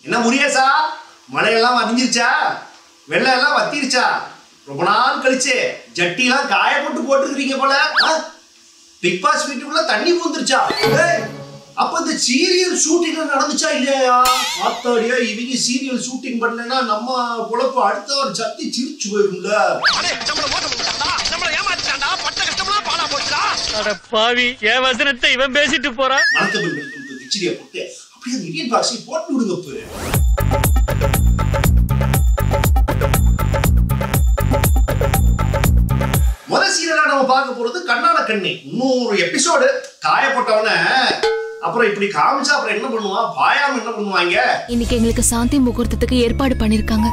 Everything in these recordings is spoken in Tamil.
என்ன முருகேசா, மழையெல்லாம் வந்திருச்சா? வெள்ளம் எல்லாம் வத்திருச்சா? ரொம்ப நாள் கழிச்சு ஜட்டிலாம் காய போட்டுருக்கீங்க போல. பிக் பாஸ் வீட்டுக்குள்ள தண்ணி பூந்துருச்சா? அப்ப இந்த சீரியல் ஷூட்டிங் நடந்துச்சா இல்லையா? ஆத்தாடியா, இவங்க சீரியல் ஷூட்டிங் பண்ணலன்னா நம்ம பொழப்பு அடுத்த ஒரு சத்தி சிரிச்சு போயிரும்ல. பாவி, என் வசனத்தை இவன் பேசிட்டு போறான். போட்டு அப்படியே அந்த இடியன் பாக்ஸை போட்டு விடுங்க. முதல் சீரியலா நம்ம பார்க்க போறது கண்ணான கண்ணி. 300 எபிசோடு காயப்பட்டவன அப்புறம் இப்படி காமிச்சா அப்புறம் என்ன பண்ணுவா? பாயாம என்ன பண்ணுவாங்க? இன்னைக்கு எங்களுக்கு சாந்தி முகூர்த்தத்துக்கு ஏற்பாடு பண்ணிருக்காங்க.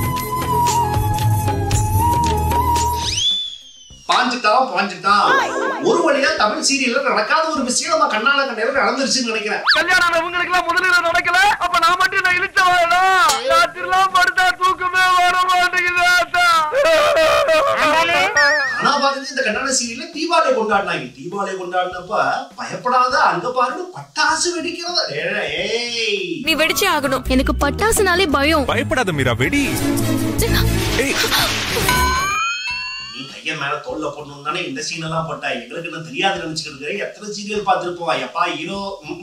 பாஞ்சிட்டான். ஒரு வழியா தமிழ் சீரியல்ல நடக்காத ஒரு விஷயம் நம்ம கண்ணான கண்ணில நடந்துருச்சுன்னு நினைக்கிறேன். கல்யாணம் உங்களுக்கு எல்லாம் முதல்ல நடக்கல, அப்ப நான் மட்டும் நான் இழுத்த வாடா. ராத்திரிலாம் படுத்தா தூக்கமே வர மாட்டேங்குது. ஆனா பாருங்க, இந்த கண்ணான சீரியல்ல தீபாவளி கொண்டாடினாங்க. தீபாவளி கொண்டாடினப்ப பயப்படாத, அங்க பாருங்க பட்டாசு வெடிக்கிறதா. நீ வெடிச்சே ஆகணும். எனக்கு பட்டாசுனாலே பயம். பயப்படாத மீரா, வெடி. நீ கைய மேல தோல்ல போடணும் தானே இந்த சீன் எல்லாம் போட்டா. எங்களுக்கு என்ன தெரியாது நினைச்சுக்கிட்டு எத்தனை சீரியல் பார்த்திருப்போம். எப்பா ஹீரோ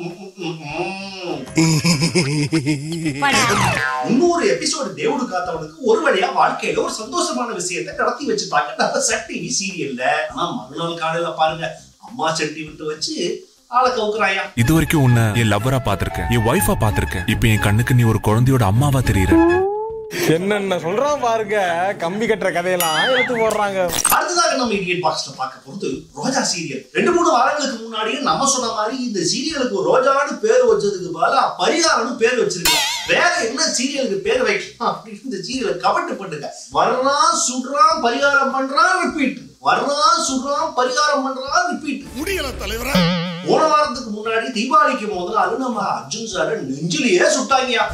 300 எபிசோடு தேவுடு காத்தவனுக்கு ஒரு வழியா வாழ்க்கையில ஒரு சந்தோஷமான விஷயத்தை நடத்தி வச்சுட்டாங்க நம்ம சன் டிவி சீரியல்ல. ஆனா மறுநாள் காலையில பாருங்க, அம்மா சட்டி விட்டு வச்சு ஆளை கவுக்குறாயா. இது வரைக்கும் உன்னை என் லவ்வரா பாத்திருக்கேன், என் வைஃபா பாத்திருக்கேன். இப்ப என் கண்ணுக்கு நீ ஒரு குழந்தையோட அம்மாவா தெரியுற. என்னென்ன சொல்றான் பாருங்க, கம்பி கட்டுற கதையெல்லாம் எடுத்து போடுறாங்க. அடுத்ததாக நம்ம இடியன் பாக்ஸ்ல பார்க்க போறது ரோஜா சீரியல். 2-3 வாரங்களுக்கு முன்னாடியே நம்ம சொன்ன மாதிரி இந்த சீரியலுக்கு ரோஜான்னு பேர் வச்சதுக்கு பதிலா பரிகாரம்னு பேர் வச்சிருக்காங்க. வேற என்ன சீரியலுக்கு பேர் வைக்கலாம் அப்படின்னு இந்த சீரியலை கமெண்ட் பண்ணுங்க. வர்றான் சுடுறான் பரிகாரம் பண்றான் ரிப்பீட், வர்றான் சுடுறான் பரிகாரம் பண்றான் ரிப்பீட். முடியல தலைவரா. போன வாரத்துக்கு முன்னாடி தீபாவளிக்கு முதல்ல நம்ம அர்ஜுன் சார நெஞ்சிலேயே சுட்டாங்கயா.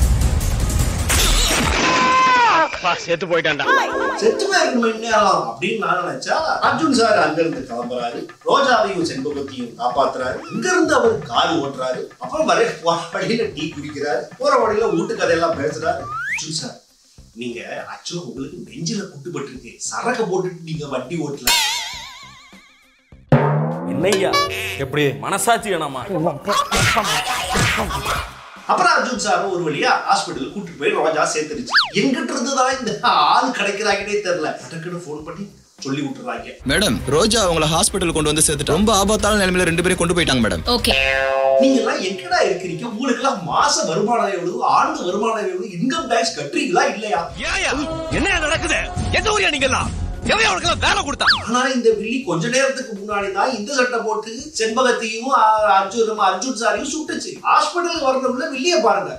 செத்து போயிட்டான்டா. செத்துமே இருக்கணும் அப்படின்னு நான் நினைச்சா, அர்ஜுன் சார் அங்க இருந்து கிளம்புறாரு. ரோஜாவையும் செண்பகத்தையும் காப்பாத்துறாரு. இங்க இருந்து அவர் கார் ஓட்டுறாரு. அப்புறம் வழியில டீ குடிக்கிறாரு. போற வழியில வீட்டு கதையெல்லாம் பேசுறாரு. அர்ஜுன் சார், நீங்க ஆக்சுவலா உங்களுக்கு நெஞ்சில குட்டுப்பட்டு இருக்கு, சரக்க போட்டுட்டு நீங்க வண்டி ஓட்டல. என்னையா எப்படி மனசாட்சி வேணாமா? அப்புறம் அர்ஜுன் சார் ஒரு வழியா ஹாஸ்பிட்டல் கூட்டிட்டு போய் ரோஜா சேர்த்துருச்சு. எங்கிட்ட இருந்துதான் இந்த ஆள் கிடைக்கிறாங்கன்னே தெரியல. டக்குன்னு போன் பண்ணி சொல்லி விட்டுறாங்க. மேடம், ரோஜா அவங்கள ஹாஸ்பிட்டல் கொண்டு வந்து சேர்த்துட்டு ரொம்ப ஆபத்தான நிலைமையில 2 பேரும் கொண்டு போயிட்டாங்க மேடம். ஓகே, நீங்க எல்லாம் எங்கடா இருக்கிறீங்க? உங்களுக்கு எல்லாம் மாச வருமானம் எவ்வளவு, ஆண்டு வருமானம் எவ்வளவு, இன்கம் டாக்ஸ் கட்டுறீங்களா இல்லையா? என்ன நடக்குது? எந்த ஊரியா நீங்க எல்லாம்? வேலை கொடுத்தா? ஆனா இந்த வில்லி கொஞ்ச நேரத்துக்கு முன்னாடிதான் இந்த சட்டை போட்டு செண்பகத்தையும் அர்ஜுன் சாரையும் சுட்டுச்சு. ஹாஸ்பிட்டலுக்கு வரணும்ல வில்லிய பாருங்க.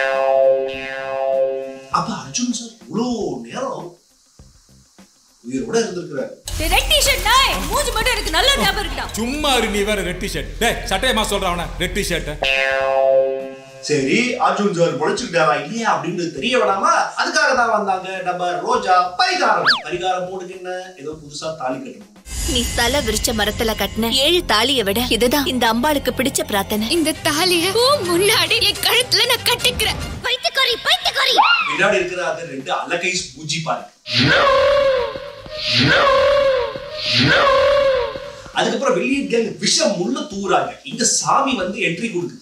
அப்ப அர்ஜுன் சார் இவ்வளவு நேரம் உயிரோட இருந்திருக்கிறாரு. ரெட் டி-ஷர்ட் நாய் மூஞ்சி மட்டும் எனக்கு நல்ல ஞாபகம் இருக்கா. சும்மா நீ வேற ரெட் டி-ஷர்ட். டேய் சட்டையமா சொல்றவன ரெட் டி-ஷர்ட். சரி, அர்ஜுன் சார் பொழைச்சுக்கிட்டாரா இல்லையா அப்படின்னு தெரிய விடாம அதுக்காக தான் வந்தாங்க நம்ம ரோஜா பரிகாரம் போடுங்க. என்ன ஏதோ புதுசா தாலி கட்டணும். நீ தலை விரிச்ச மரத்துல கட்டின 7 தாலியை விட இதுதான் இந்த அம்பாளுக்கு பிடிச்ச பிரார்த்தனை. இந்த தாலிய முன்னாடி என் கழுத்துல நான் கட்டிக்கிறேன். பைத்தியக்காரி. பின்னாடி இருக்கிற அந்த 2 அலகைஸ் பூஜி பாருங்க. அதுக்கப்புறம் வெளியே விஷம் முள்ள தூராங்க. இந்த சாமி வந்து என்ட்ரி கொடுக்குது.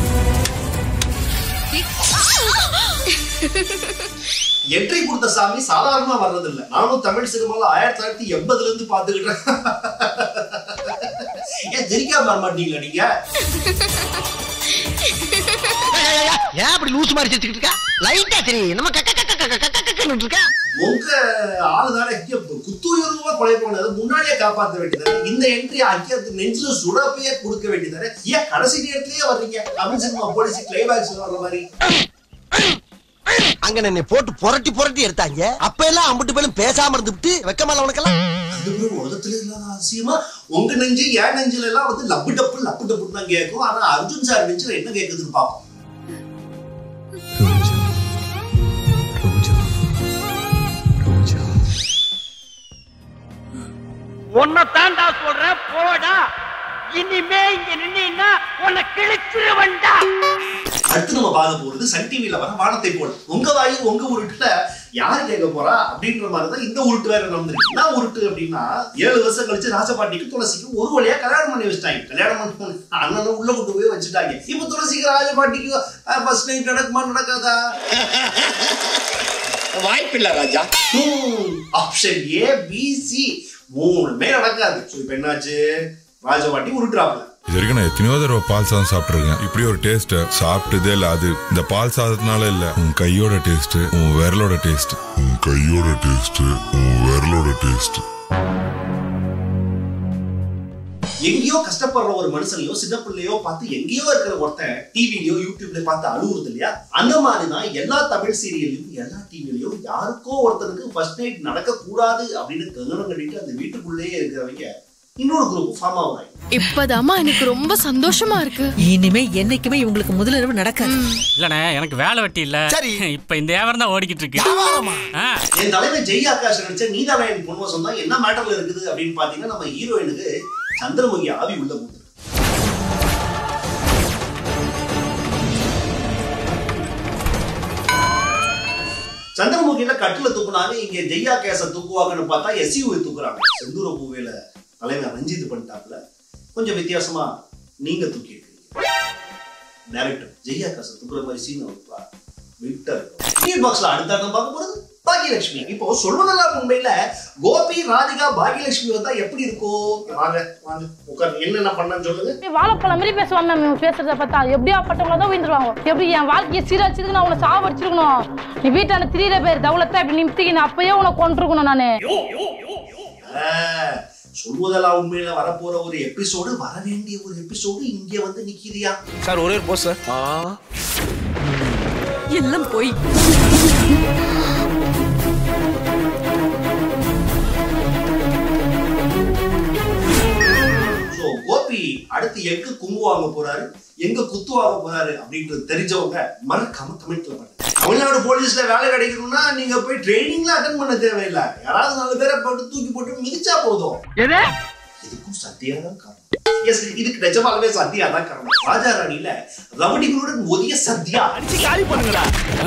என்ட்ரி கொடுத்த சாமி சாதாரணமா வர்றது இல்ல. நானும் தமிழ் சினிமால 1980 இருந்து பாத்துக்கிட்டேன். ஏன் தெரியாம வர மாட்டீங்களா நீங்க? ஏன் அப்படி லூசு மாதிரி சிரிச்சுக்கிட்டு இருக்கா? லைட்டா தெரியும் நம்ம இருக்கா. உங்க ஆளுதானே குத்துயுருவா கொலை போனது முன்னாடியே காப்பாற்ற வேண்டியதானே. இந்த என்ட்ரி அக்கியத்து நெஞ்சில சுடப்பையே கொடுக்க வேண்டியதானே. ஏன் கடைசி நேரத்திலேயே வர்றீங்க? தமிழ் சினிமா போலீஸ் கிளைமேக்ஸ் வர்ற மாதிரி அங்க என்னை போட்டு புரட்டி எடுத்தாங்க. அப்ப எல்லாம் அம்பிட்டு பேரும் பேசாம இருந்துட்டு வெக்கமால உனக்கெல்லாம். உலகத்துல இல்லாத அவசியமா உங்க நெஞ்சு என் நெஞ்சில எல்லாம் வந்து லப்பு டப்பு தான் கேட்கும். ஆனா அர்ஜுன் சார் நெஞ்சில என்ன கேக்குதுன்னு பாப்போம். உன்னை தாண்டா சொல்றேன், போடா. இனிமே இங்க நின்னா உன்னை கிழிச்சிருவண்டா. அடுத்து நம்ம பார்க்க போறது சன் டிவில வர வானத்தை போல். உங்க வாயு உங்க உருட்டுல யாரு கேட்க போறா அப்படின்ற மாதிரிதான் இந்த உருட்டு வேற நடந்துருக்கு. என்ன உருட்டு அப்படின்னா 7 வருஷம் கழிச்சு ராஜபாட்டிக்கு துளசிக்கு ஒரு வழியா கல்யாணம் பண்ணி வச்சுட்டாங்க. கல்யாணம் பண்ணி அண்ணன் உள்ள கொண்டு போய் வச்சுட்டாங்க. இப்ப துளசிக்கு ராஜபாட்டிக்கு ஃபர்ஸ்ட் நைட் நடக்குமா நடக்காதா? வாய்ப்பில்லை ராஜா. ஆப்ஷன் ஏ பி சி மூணுமே நடக்காது. இப்ப என்னாச்சு, ராஜபாட்டி உருட்டுறாப்ல. இது வரைக்கும் நான் எத்தனையோ தடவை பால் சாதம் சாப்பிட்டுருக்கேன். இப்படி ஒரு டேஸ்ட் சாப்பிட்டதே இல்ல. அது இந்த பால் சாதத்தினால இல்ல, உன் கையோட டேஸ்ட், உன் விரலோட டேஸ்ட், உன் கையோட டேஸ்ட், உன் விரலோட டேஸ்ட். எங்கேயோ கஷ்டப்படுற ஒரு மனுஷனையோ சின்ன பிள்ளையோ பார்த்து எங்கேயோ இருக்கிற ஒருத்தன் டிவிலயோ யூடியூப்ல பார்த்து அழுவுறது இல்லையா? அந்த மாதிரிதான் எல்லா தமிழ் சீரியல்லையும் எல்லா டிவிலையும் யாருக்கோ ஒருத்தனுக்கு ஃபர்ஸ்ட் நைட் நடக்க கூடாது அப்படின்னு கங்கணம் கட்டிட்டு அந்த வீட்டுக்குள்ளேயே இருக்கிறவங்க இன்னொரு குரூப் ஃபார்ம் ஆகுறாங்க. இப்பதாமா எனக்கு ரொம்ப சந்தோஷமா இருக்கு. இனிமே என்னைக்குமே இவங்களுக்கு முதலிரவு நடக்காது. இல்லனே, எனக்கு வேலை வெட்டி இல்ல. இப்ப இந்த வியாபாரம் தான் ஓடிக்கிட்டு இருக்கு. என் தலைமை ஜெய் ஆகாஷ் நடிச்ச நீதானே என் பொண்ணு சொன்னா என்ன மேட்டர்ல இருக்குது அப்படின்னு பாத்தீங்கன்னா, நம்ம ஹீரோயினுக்கு சந்திரமுகி ஆவி உள்ள போகுது. சந்திரமுகியில கட்டுல தூக்குனாங்க. இங்க ஜெய்யா கேச தூக்குவாங்கன்னு பார்த்தா எஸ்யூவை தூக்குறாங்க. செந்தூர பூவேல தலைமை ரஞ்சித் பண்ணிட்டாப்ல. கொஞ்சம் வித்தியாசமா நீங்க தூக்கி இருக்கீங்க. டைரக்டர் ஜெய்யா கேச தூக்குற மாதிரி சீன் விட்டர். கிரியேட் பாக்ஸ்ல அடுத்த பார்க்க போறது பாகியலட்சுமி. இப்போ சொல்வதெல்லாம் உண்மையில கோபி ராதிகா பாகியலட்சுமி வந்தா எப்படி இருக்கும்? வாங்க வாங்க உட்கார்ந்து என்னென்ன பண்ணன்னு சொல்லுங்க. வாழைப்பழம் மாதிரி பேசுவாங்க மேம். பேசுறத பார்த்தா எப்படியா பட்டவங்கள தான் விழுந்துருவாங்க. எப்படி என் வாழ்க்கையை சீரழிச்சதுக்கு நான் உன்னை சாவடிச்சிருக்கணும். நீ வீட்டான 3 பேர் தவளத்தை இப்படி நிமித்திக்கு நான் அப்பயே உன்னை கொண்டிருக்கணும் நானு. சொல்வதெல்லாம் உண்மையில வரப்போற ஒரு எபிசோடு, வர வேண்டிய ஒரு எபிசோடு இங்க வந்து நிக்கிறியா சார்? ஒரே ஒரு போஸ் சார். எல்லாம் போய் கோபி அடுத்து எங்க குங்கு வாங்க போறாரு, எங்க குத்து வாங்க போறாரு அப்படின்றது தெரிஞ்சவங்க மறக்காம கமெண்ட்ல பண்ணுங்க. தமிழ்நாடு போலீஸ்ல வேலை கிடைக்கணும்னா நீங்க போய் ட்ரைனிங்ல அட்டெண்ட் பண்ண தேவையில்லை. யாராவது 4 பேரை போட்டு தூக்கி போட்டு மிதிச்சா போதும். இதுக்கும் சத்தியா தான் காரணம். இதுக்கு நிஜமாலுமே சத்தியா தான் காரணம். ராஜா ராணியில ரவுடிகளுடன் மோதிய சத்யா அடிச்சு காலி பண்ணுங்கடா.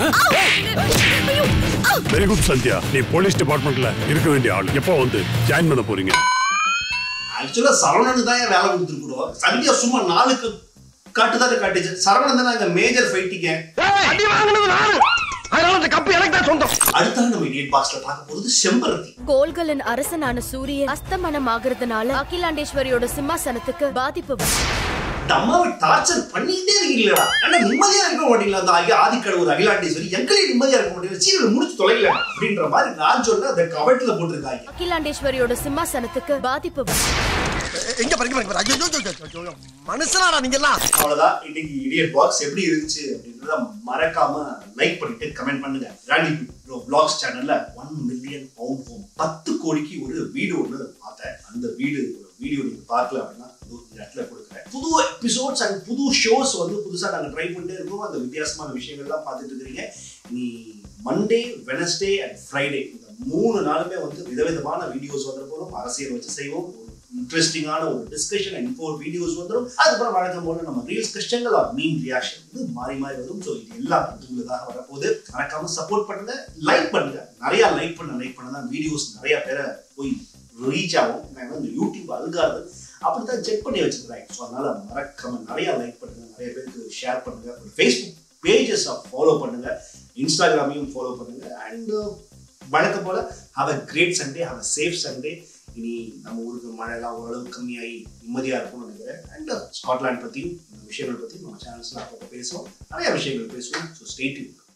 வெரி குட் சத்யா, நீ போலீஸ் டிபார்ட்மெண்ட்ல இருக்க வேண்டிய ஆள். எப்போ வந்து ஜாயின் பண்ண போறீங்க? ஆக்சுவலா சரவணனுக்கு தான் வேலை கொடுத்துருக்கோம். சத்யா சும்மா 4 காட்டுதானே காட்டுச்சு. சரவணன் தான் அங்க மேஜர் ஃபைட்டிங்க. அடி வாங்குனது நானு. அதனால அந்த கப்பு எனக்கு தான் சொந்தம். அடுத்து நம்ம கிரியேட் பாக்ஸ்ல பார்க்க போறது செம்பருத்தி. கோள்களின் அரசனான சூரியன் அஸ்தமனம் ஆகிறதுனால அகிலாண்டேஸ்வரியோட சிம்மாசனத்துக்கு பாதிப்பு வரும். அம்மாவை டார்ச்சர் பண்ணிட்டே இருக்கீங்களா? ஆனா நிம்மதியா இருக்க மாட்டீங்களா? அந்த ஆதிக்கடவுர் அகிலாண்டேஸ்வரி எங்களே நிம்மதியா இருக்க மாட்டீங்களா? சீரியல் முடிச்சு தொலைல அப்படின்ற மாதிரி நான் சொன்ன அந்த கமெண்ட்ல போட்டுருக்காங்க. அகிலாண்டேஸ்வரியோட சிம்மாசனத்துக்கு பாதிப்பு வரும். எங்க பாருங்க மனுஷனாடா நீங்க எல்லாம். அவ்வளவுதான் இன்னைக்கு இடியட் பாக்ஸ் எப்படி இருந்துச்சு அப்படின்றத மறக்காம லைக் பண்ணிட்டு கமெண்ட் பண்ணுங்க. ராண்டி vlogs சேனல்ல 1 மில்லியன் பவுண்ட் ஹோம் 10 கோடிக்கு ஒரு வீடு ஒன்று பார்த்தேன். அந்த வீடியோ நீங்க பார்க்கல அப்படின்னா இந்த இடத்துல கொடுக்குறேன். புது எபிசோட்ஸ் அண்ட் புது ஷோஸ் வந்து புதுசா நாங்க ட்ரை பண்ணிட்டே இருக்கோம். அந்த வித்தியாசமான விஷயங்கள்லாம் பார்த்துட்டு இருக்கிறீங்க. நீ மண்டே, வெனஸ்டே அண்ட் ஃப்ரைடே இந்த 3 நாளுமே வந்து விதவிதமான வீடியோஸ் வந்துட போறோம். அரசியல் வச்சு செய்வோம். இன்ட்ரெஸ்டிங்கான ஒரு டிஸ்கஷன் அண்ட் 4 வீடியோஸ் வந்துடும். அதுக்கப்புறம் வழக்கம் போல நம்ம ரீல்ஸ் கஷ்டங்கள் ஆர் மீன் ரியாக்ஷன் வந்து மாறி மாறி வரும். ஸோ இது எல்லாம் உங்களுக்காக வரப்போகுது. மறக்காம சப்போர்ட் பண்ணுங்க, லைக் பண்ணுங்க. நிறைய லைக் பண்ண தான் வீடியோஸ் நிறைய பேரை போய் ரீச் ஆகும். நான் வந்து யூடியூப் அல்காரிதம் அப்படித்தான் செக் பண்ணி வச்சிருக்கிறேன். ஸோ அதனால மறக்காம நிறைய லைக் பண்ணுங்க, நிறைய பேருக்கு ஷேர் பண்ணுங்க. ஃபேஸ்புக் பேஜஸ் ஃபாலோ பண்ணுங்க, இன்ஸ்டாகிராமையும் ஃபாலோ பண்ணுங்க. அண்ட் வழக்கம் போல have a great Sunday, have a safe Sunday. இனி நம்ம ஊருக்கு மழைலாம் ஓரளவு கம்மியாகி நிம்மதியா இருக்கும்னு நினைக்கிறேன். அண்ட் ஸ்காட்லாண்ட் பத்தியும் இந்த விஷயங்கள் பத்தியும் நம்ம சேனல்ஸ்ல அப்பப்போ பேசுவோம். நிறைய விஷயங்கள் பேசுவோம். So stay tuned.